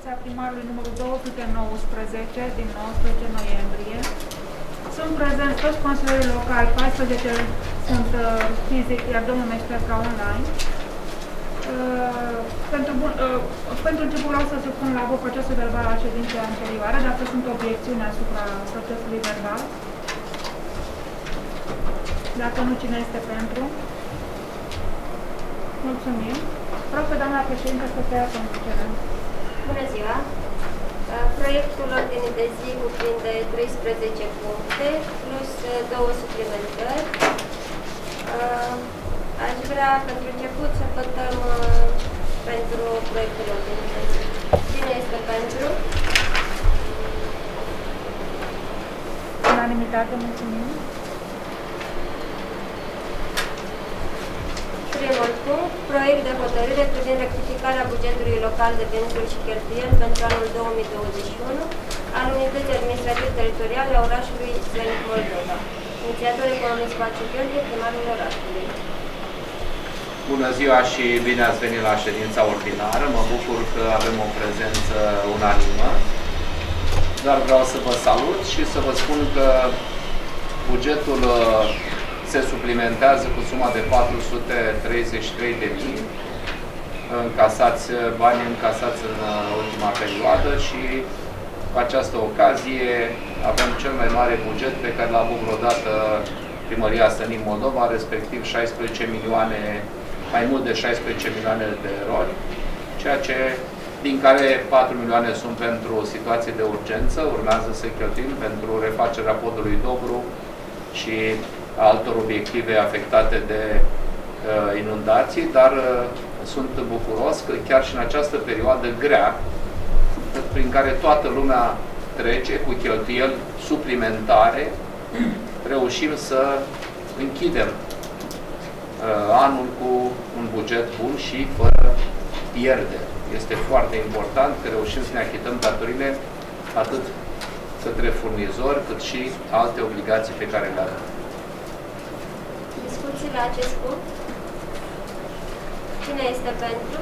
Comisia Primarului numărul 219 din 19 noiembrie. Sunt prezenți toți consilierii locali, 14 sunt fizic, iar domnul Meșterca online. Pentru început vreau să supun la vot procesul verbal al ședinței anterioare, dacă sunt obiecțiuni asupra procesului verbal. Dacă nu, cine este pentru? Mulțumim. Rog pe doamna președinte să se ia conducerea. Bună ziua! Proiectul ordinii de zi cuprinde 13 puncte plus 2 suplimentări. Aș vrea pentru început să votăm pentru proiectul ordinii de zi. Cine este pentru? Unanimitate, mulțumim. Primul punct, proiect de hotărâre privind rectificarea bugetului local de venituri și cheltuieli pentru anul 2021 al Unității Administrativ-Teritoriale a orașului Zenic Moldova. Inițiator economic Spațiu Gheorghe, primarul orașului. Bună ziua și bine ați venit la ședința ordinară. Mă bucur că avem o prezență unanimă, dar vreau să vă salut și să vă spun că bugetul se suplimentează cu suma de 433.000 bani încasați în ultima perioadă și cu această ocazie avem cel mai mare buget pe care l-a avut vreodată Primăria Sănic Moldova, respectiv 16 milioane, mai mult de 16 milioane de euro, ceea ce, din care 4 milioane sunt pentru situații de urgență, urmează să cheltuim pentru refacerea podului Dobru și altor obiective afectate de inundații, dar sunt bucuros că chiar și în această perioadă grea, prin care toată lumea trece cu cheltuieli suplimentare, reușim să închidem anul cu un buget bun și fără pierderi. Este foarte important că reușim să ne achităm datorile atât către furnizori, cât și alte obligații pe care le avem. Discuții la acest punct? Cine este pentru?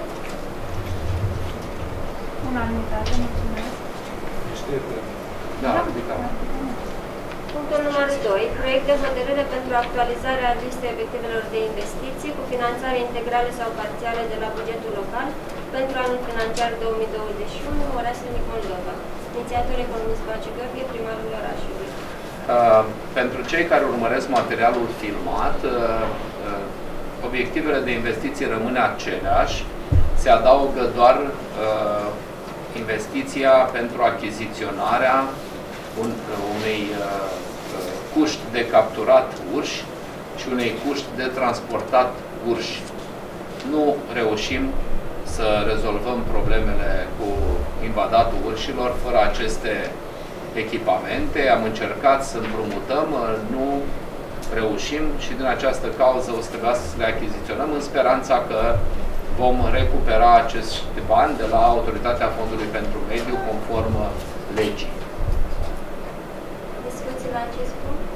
Unanimitate, mulțumesc. Da, ridicat. Punctul numărul 2. Proiect de hotărâre pentru actualizarea listei obiectivelor de investiții cu finanțare integrală sau parțială de la bugetul local pentru anul financiar 2021, orașul Zenic Moldova. Inițiator economic Spațiu Gheorghe, primarul orașului. Pentru cei care urmăresc materialul filmat, obiectivele de investiții rămân aceleași, se adaugă doar investiția pentru achiziționarea unei cuști de capturat urși și unei cuști de transportat urși. Nu reușim să rezolvăm problemele cu invadatul urșilor fără aceste echipamente. Am încercat să împrumutăm, nu reușim și din această cauză o să trebuia să le achiziționăm în speranța că vom recupera acești bani de la Autoritatea Fondului pentru Mediu conform legii. Discuții la acest punct?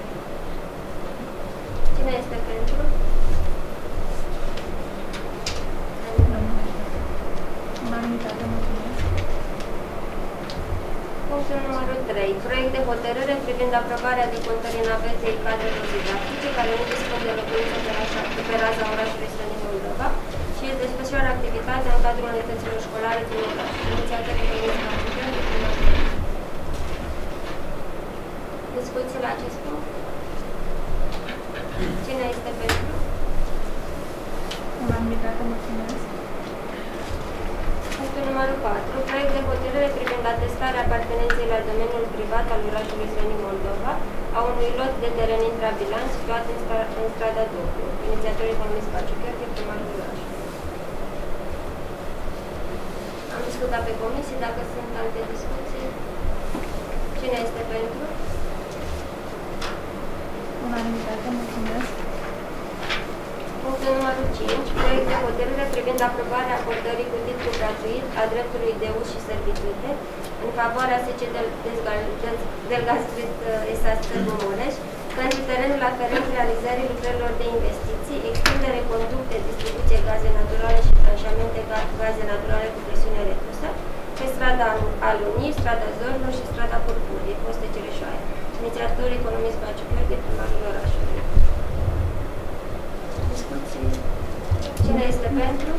Cine este pentru? Unanimitate, mulțumesc. Punctul numărul 3. Proiect de hotărâre privind aprobarea decontării navetei cadrelor didactice care nu dispun de locuință pe raza orașului Sănic Moldova și își desfășoară activitatea în cadrul unităților școlare din oraș. Inițiator economic Spațiu de primarul. Discuții la acest punct? Cine este pentru? Unanimitate, mulțumesc. Punctul numărul 4. Proiect de hotărâre privind atestarea apartenenței la domeniul privat al orașului Sănic Moldova a unui lot de teren intrabilan situat în strada Dobru. Inițiator economic Spațiu Gheorghe, primarul orașului. Am discutat pe comisii, dacă sunt alte discuții. Cine este pentru? Unanimitate, mulțumesc. Punctul numărul 5. Proiect de hotărâre privind aprobarea acordării cu titlu gratuit a dreptului de uz și servitute în favoarea SC Delgazgrid S.A. Târgu Mureș pentru terenul aferent realizării lucrărilor de investiții, extindere conducte, distribuție gaze naturale și franșamente gaze naturale cu presiune redusă pe strada strada Alunii, strada Zorlu și strada Purpurii, foste Cireșoaia. Inițiator economist Baciu Gheorghe, primarul orașului. Discuții. Cine este pentru?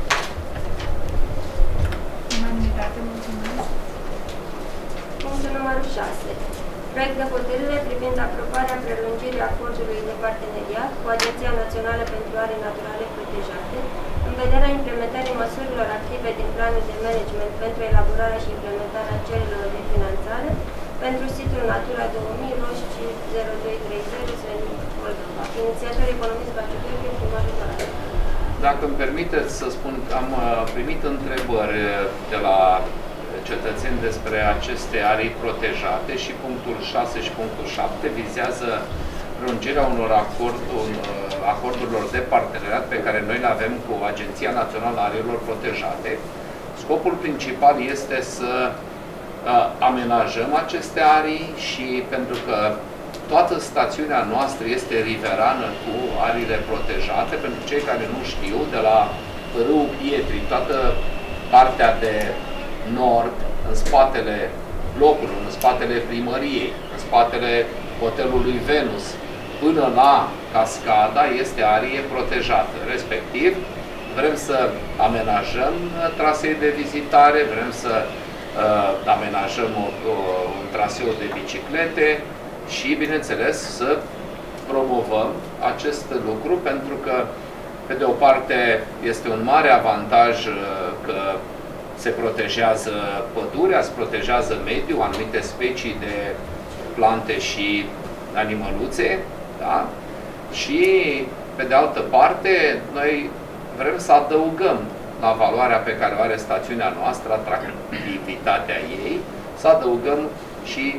Unanimitate, mulțumesc. Punctul numărul 6. Proiect de hotărâre privind aprobarea prelungirii acordului de parteneriat cu Agenția Națională pentru Arii Naturale Protejate, în vederea implementării măsurilor active din planul de management pentru elaborarea și implementarea cererilor de finanțare pentru situl Natura 2000, Roșci 0230, Svenin, Moldova. Inițiator economist Baciu Gheorghe, primarul orașului. Dacă îmi permiteți să spun, am primit întrebări de la cetățeni despre aceste arii protejate și punctul 6 și punctul 7 vizează prelungirea unor acordurilor de parteneriat pe care noi le avem cu Agenția Națională a Ariilor Protejate. Scopul principal este să amenajăm aceste arii și pentru că toată stațiunea noastră este riverană cu ariile protejate, pentru cei care nu știu, de la Râul Pietrii, toată partea de nord, în spatele blocului, în spatele primăriei, în spatele hotelului Venus, până la cascada, este arie protejată. Respectiv, vrem să amenajăm trasee de vizitare, vrem să amenajăm un traseu de biciclete și, bineînțeles, să promovăm acest lucru, pentru că, pe de o parte, este un mare avantaj că se protejează pădurea, se protejează mediul, anumite specii de plante și animăluțe, da? Și, pe de altă parte, noi vrem să adăugăm la valoarea pe care o are stațiunea noastră, atractivitatea ei, să adăugăm și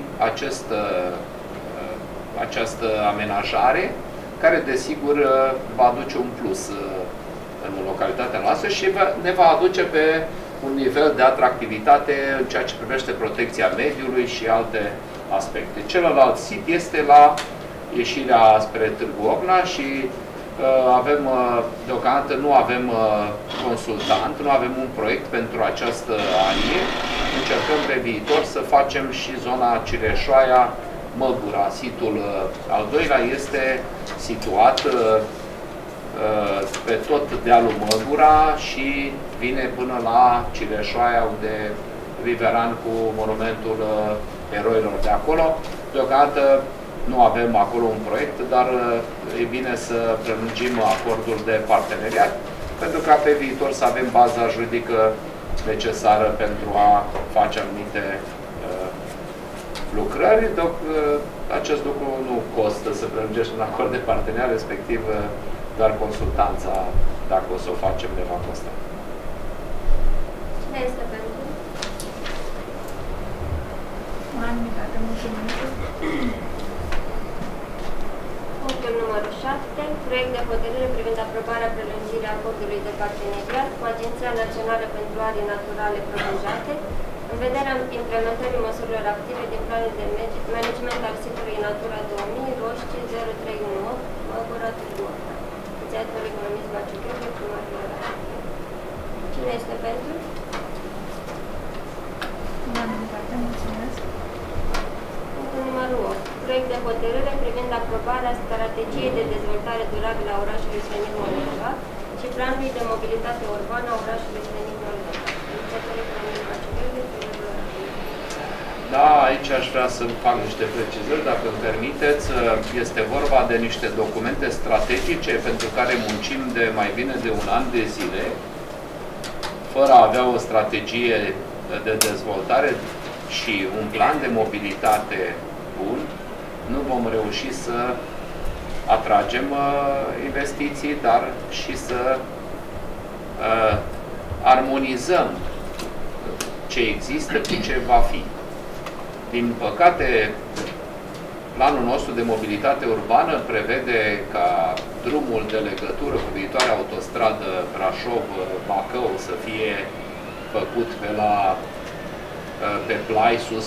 această amenajare, care, desigur, va aduce un plus în localitatea noastră și ne va aduce pe un nivel de atractivitate în ceea ce privește protecția mediului și alte aspecte. Celălalt sit este la ieșirea spre Târgu Ocna și avem, deocamdată nu avem consultant, nu avem un proiect pentru această arie. Încercăm pe viitor să facem și zona Cireșoaia-Măgura. Situl al doilea este situat pe tot dealul Măgura și vine până la Cireșoaia, unde riveran cu monumentul eroilor de acolo. Deocamdată nu avem acolo un proiect, dar e bine să prelungim acordul de parteneriat, pentru ca pe viitor să avem baza juridică necesară pentru a face anumite lucrări. Acest lucru nu costă să prelungești un acord de parteneriat, respectiv doar consultanța, dacă o să o facem, ne va costa. Cine este pentru? Unanimitate, mulțumesc. Punctul numărul 7. Proiect de hotărâre privind aprobarea prelungirii acordului de parteneriat cu Agenția Națională pentru Arii Naturale Protejate, în vederea implementării măsurilor active din planul de management al sitului Natura 2000, Roșci 0318, Măgura, Târgu Ocna. Inițiator economist Baciu Gheorghe, primarul orașului. Cine este pentru? Unanimitate, mulțumesc. Punctul numărul 8. Proiect de hotărâre privind aprobarea strategiei de dezvoltare durabilă a orașului Svenin Moldova și planului de mobilitate urbană a orașului Svenin Moldova. Inițiator economist Baciu Gheorghe, primarul orașului. Da, aici aș vrea să fac niște precizări, dacă îmi permiteți. Este vorba de niște documente strategice pentru care muncim de mai bine de un an de zile, fără a avea o strategie de dezvoltare și un plan de mobilitate bun, nu vom reuși să atragem investiții, dar și să armonizăm ce există cu ce va fi. Din păcate, planul nostru de mobilitate urbană prevede ca drumul de legătură cu viitoarea autostradă Brașov-Bacău să fie făcut pe plai sus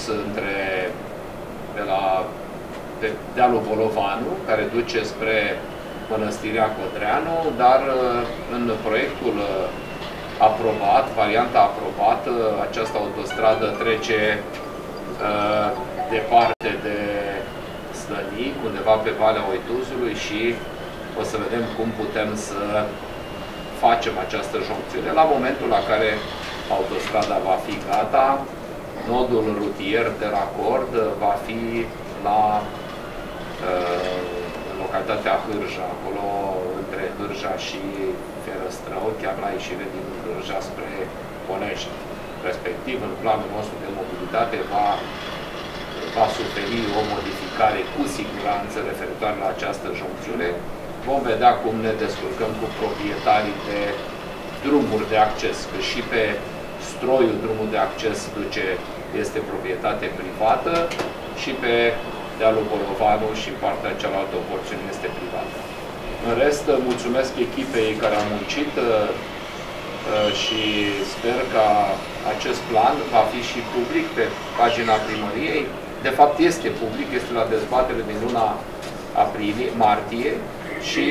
pe dealul Bolovanu, care duce spre Mănăstirea Codreanu, dar în proiectul aprobat, varianta aprobată. Această autostradă trece departe de Slănic, undeva pe Valea Oituzului și o să vedem cum putem să facem această joncțiune. La momentul la care autostrada va fi gata, nodul rutier de racord va fi la localitatea Hârja, acolo între Hârja și Ferăstrău, chiar la ieșire din Hârja spre Ponești. Respectiv, în planul nostru de mobilitate va suferi o modificare cu siguranță referitoare la această joncțiune. Vom vedea cum ne descurcăm cu proprietarii de drumuri de acces, că și pe Stroiul drumul de acces este proprietate privată și pe dealul Bolovanu și în partea cealaltă o porțiune este privată. În rest, mulțumesc echipei care a muncit și sper că acest plan va fi și public pe pagina primăriei. De fapt, este public, este la dezbatere din luna martie și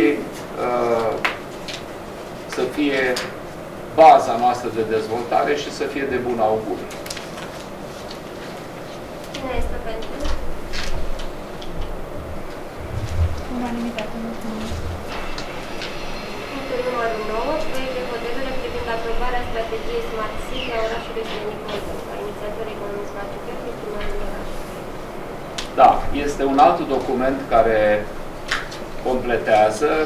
să fie baza noastră de dezvoltare și să fie de bun augur. Cine este pentru? Unanimitate. Mulțumesc. Punctul numărul 9. Proiect de hotărâre privind aprobarea strategiei Smart City a orașului Slănic Moldova. Inițiator economic Maciucă, primarul oraș. Da, este un alt document care completează.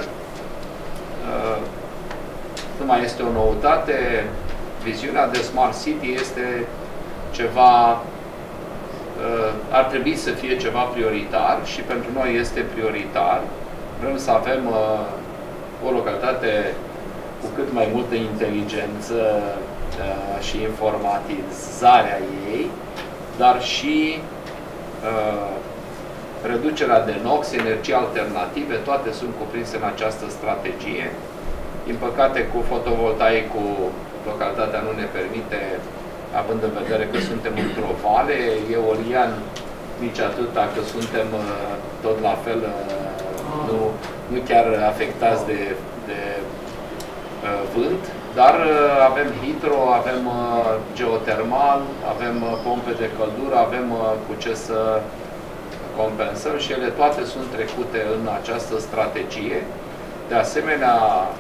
Nu mai este o noutate. Viziunea de Smart City este ceva, ar trebui să fie ceva prioritar și pentru noi este prioritar. Vrem să avem o localitate cu cât mai multă inteligență și informatizarea ei, dar și reducerea de NOx, energii alternative, toate sunt cuprinse în această strategie. Din păcate, cu fotovoltaicul, localitatea nu ne permite, având în vedere că suntem într-o vale, eolian nici atât, dacă suntem tot la fel, nu chiar afectați de vânt, dar avem hidro, avem geotermal, avem pompe de căldură, avem cu ce să compensăm și ele toate sunt trecute în această strategie. De asemenea,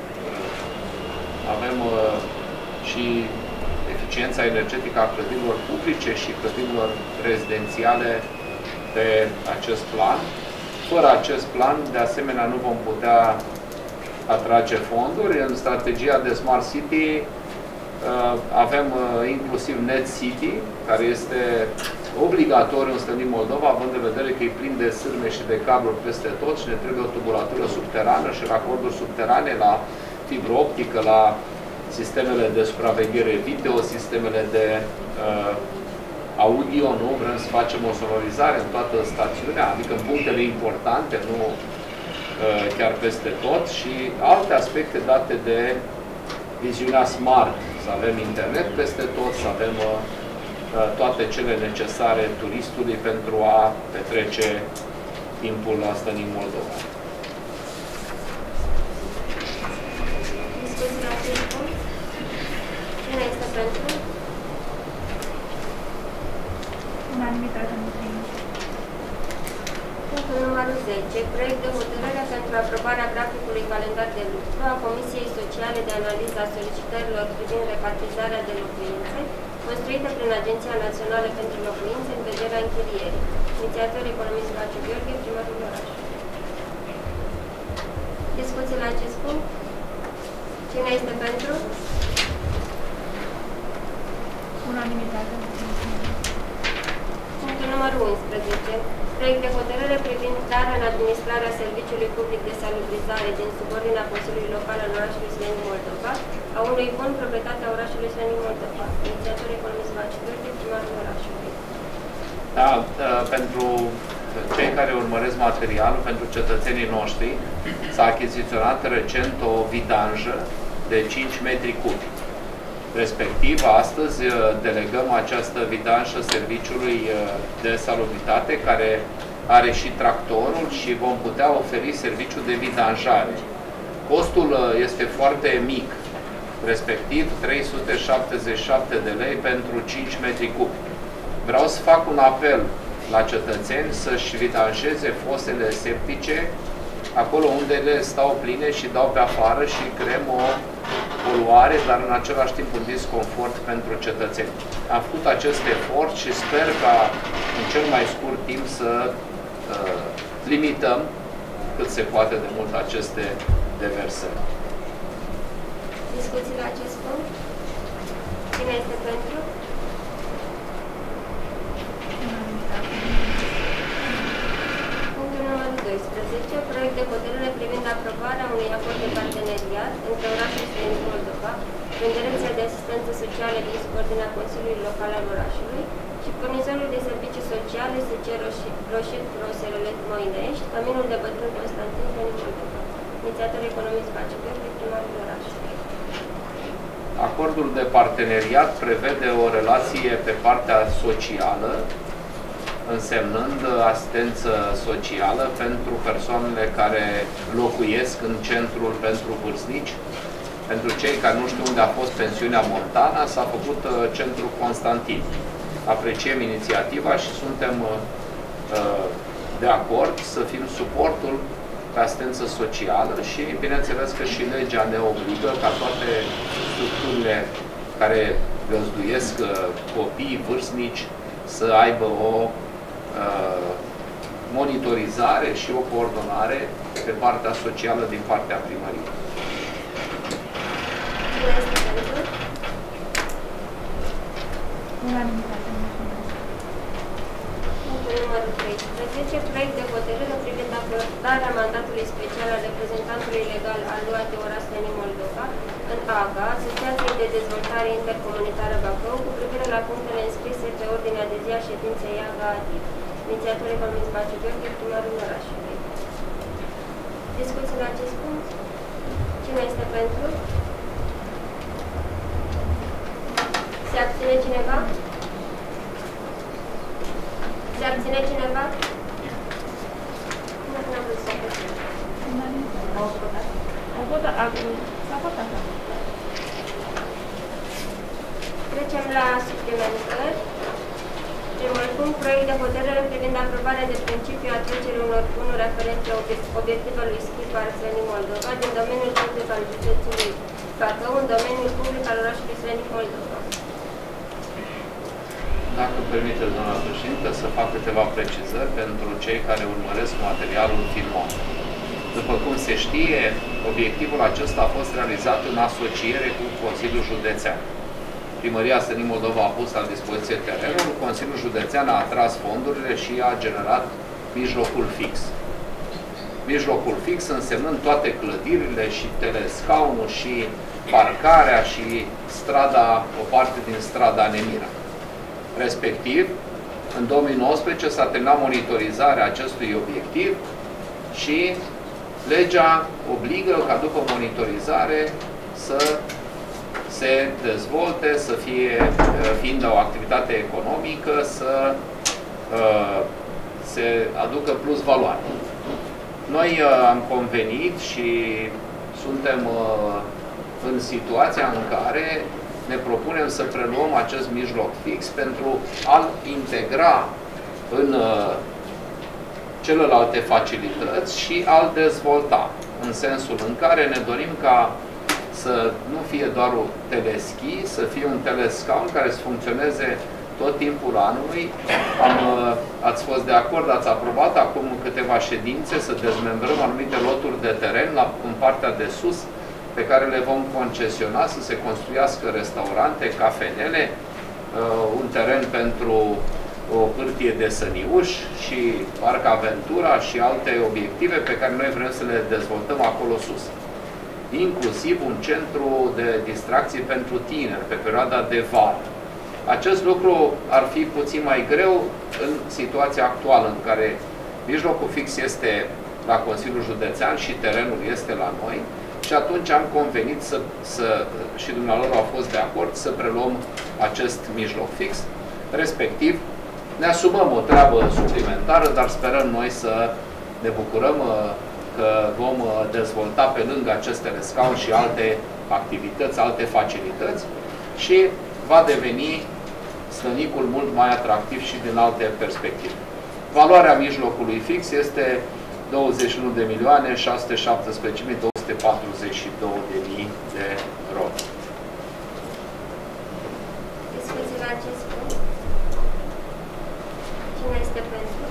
avem și eficiența energetică a clădirilor publice și clădirilor rezidențiale pe acest plan. Fără acest plan, de asemenea, nu vom putea atrage fonduri. În strategia de Smart City avem inclusiv Net City, care este obligatoriu în Slănic Moldova, având în vedere că e plin de sârme și de cabluri peste tot și ne trebuie o tubulatură subterană și racorduri subterane la fibră optică, la sistemele de supraveghere video, sistemele de audio, nu? Vrem să facem o sonorizare în toată stațiunea, adică în punctele importante, nu chiar peste tot, și alte aspecte date de viziunea smart, să avem internet peste tot, să avem toate cele necesare turistului pentru a petrece timpul la Slănic Moldova. Discuții la acest punct? Cine este pentru? Unanimitate. Mulțumesc. Punctul numărul 10. Proiect de hotărâre pentru aprobarea graficului calendar de lucru a Comisiei Sociale de Analiză a solicitărilor privind repartizarea de locuințe construită prin Agenția Națională pentru Locuințe în vederea închirierii. Inițiator economist Baciu Gheorghe, primarul orașului. Discuții la acest punct? Cine este pentru? Unanimitate. Punctul numărul 11. Proiect de hotărâre privind darea în administrarea Serviciului Public de Salubrizare din subordinea Consiliului Local al orașului Slănic Moldova a unui bun proprietatea orașului Slănic Moldova. Inițiator economist Baciu Gheorghe, primarul orașului. Da, pentru cei care urmăresc materialul, pentru cetățenii noștri, s-a achiziționat recent o vidanjă de 5 metri cubi. Respectiv, astăzi delegăm această vidanjă Serviciului de Salubritate, care are și tractorul, și vom putea oferi serviciul de vidanjare. Costul este foarte mic respectiv 377 de lei pentru 5 metri cubi. Vreau să fac un apel la cetățeni să-și vidanjeze fosele septice acolo unde le stau pline și dau pe afară și creăm o poluare, dar în același timp un disconfort pentru cetățeni. Am făcut acest efort și sper ca în cel mai scurt timp să limităm cât se poate de mult aceste deversări. Discuții la acest punct? Cine este pentru? Punctul numărul 12. Proiect de hotărâre privind aprobarea unui acord de parteneriat între orașul Străinic Moldova, în Direcția de Asistență Socială din subordinea Consiliului Local al orașului și furnizorul de servicii sociale SC Roșit Proserele Moinești, Căminul de Bătrân Constantin Străinic Moldova. Inițiator economist Baciuber, primarul orașului. Acordul de parteneriat prevede o relație pe partea socială, însemnând asistență socială pentru persoanele care locuiesc în centrul pentru vârstnici. Pentru cei care nu știu unde a fost pensiunea Montana, s-a făcut centrul Constantin. Apreciem inițiativa și suntem de acord să fim suportul pe asistență socială și, bineînțeles, că și legea ne obligă ca toate structurile care găzduiesc copii vârstnici să aibă o monitorizare și o coordonare pe partea socială din partea primăriei. Numărul 13. Proiect de hotărâre privind acordarea mandatului special al reprezentantului legal al lui Orașul Străinic Moldova în AGA, Asociației de Dezvoltare Intercomunitară Bacău, cu privire la punctele înscrise pe ordinea de zi a ședinței AGA ATIV. Inițiator economist Baciuber, primarul orașului. Discuții la acest punct? Cine este pentru? Se abține cineva? Se abține cineva? Nu am văzut să abține. Au votat. S-a votat. Trecem la suplimentări. Primul punct, proiect de hotărâre privind aprobarea de principiu a trecerii unor bunuri aferente obiectivului SCHI Parc Străinic Moldova din domeniul public al județului Bacău în domeniul public al orașului Străinic Moldova. Dacă permiteți, doamna președintă, să fac câteva precizări pentru cei care urmăresc materialul filmat. După cum se știe, obiectivul acesta a fost realizat în asociere cu Consiliul Județean. Primăria Străinic Moldova a pus la dispoziție terenul, Consiliul Județean a atras fondurile și a generat mijlocul fix. Mijlocul fix însemnând toate clădirile și telescaunul și parcarea și strada, o parte din strada Nemira. Respectiv, în 2019 s-a terminat monitorizarea acestui obiectiv și legea obligă ca după monitorizare să se dezvolte, să fie, fiind o activitate economică, să se aducă plus valoare. Noi am convenit și suntem în situația în care ne propunem să preluăm acest mijloc fix pentru a-l integra în celelalte facilități și a-l dezvolta, în sensul în care ne dorim ca să nu fie doar un teleschi, să fie un telescaun care să funcționeze tot timpul anului. Ați fost de acord, ați aprobat acum câteva ședințe să dezmembrăm anumite loturi de teren în partea de sus, pe care le vom concesiona să se construiască restaurante, cafenele, un teren pentru o hârtie de săniuș și Parc Aventura și alte obiective pe care noi vrem să le dezvoltăm acolo sus. Inclusiv un centru de distracție pentru tineri pe perioada de vară. Acest lucru ar fi puțin mai greu în situația actuală în care mijlocul fix este la Consiliul Județean și terenul este la noi. Și atunci am convenit și dumneavoastră au fost de acord să preluăm acest mijloc fix, respectiv ne asumăm o treabă suplimentară, dar sperăm noi să ne bucurăm că vom dezvolta pe lângă acest telescaun și alte activități, alte facilități și va deveni Stănicul mult mai atractiv și din alte perspective. Valoarea mijlocului fix este 21.617.242.000 de RON. Discuții la acest punct. Cine este pentru?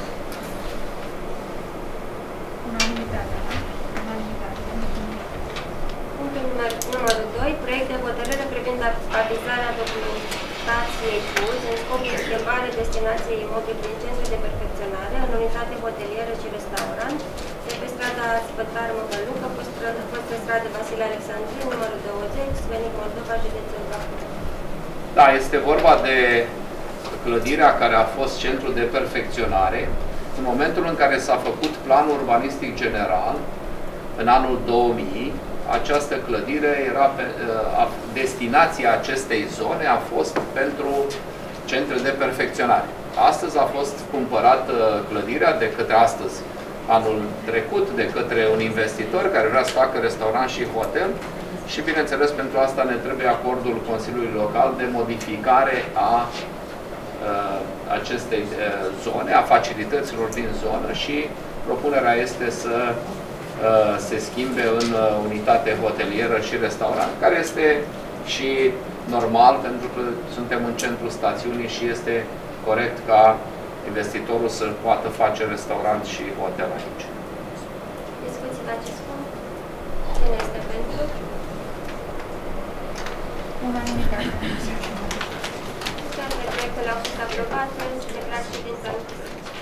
Unanimitate, da? Unanimitate. Punctul numărul 2. Proiect de hotărâre privind avizarea documentației PUZ în scopul de schimbare destinației imobil din centru de perfecționare în unitate hotelieră și restaurant de pe strada Spătar Măgălucă, fostă stradă Vasile Alexandrin, numărul 20, Svenic Moldova, județul Bacău. Da, este vorba de clădirea care a fost centru de perfecționare în momentul în care s-a făcut planul urbanistic general în anul 2000. Această clădire era destinația acestei zone a fost pentru centre de perfecționare. Astăzi a fost cumpărată clădirea de către anul trecut, de către un investitor care vrea să facă restaurant și hotel și, bineînțeles, pentru asta ne trebuie acordul Consiliului Local de modificare a acestei zone, a facilităților din zonă și propunerea este să se schimbe în unitate hotelieră și restaurant, care este și normal pentru că suntem în centrul stațiunii și este corect ca investitorul să poată face restaurant și hotel aici. Discuții la acest punct. Cine este pentru? Unanimitate. Toate proiectele au fost aprobate, se declară ședința închisă.